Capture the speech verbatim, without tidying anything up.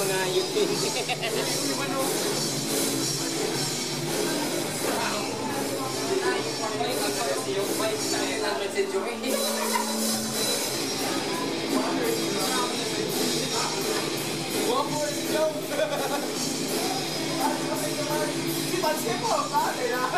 mga yun. One more to go. Si Pansin mo, bakit ah?